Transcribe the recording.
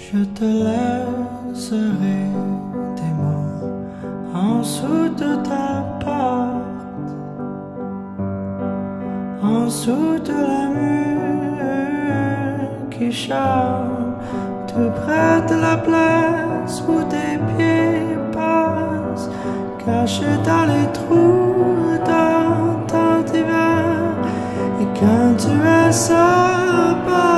Je te laisserai des mots en dessous de ta porte, en dessous de la mur qui chante, tout près de la place où tes pieds passent, cachés dans les trous dans ton divan. Et quand tu es sobre,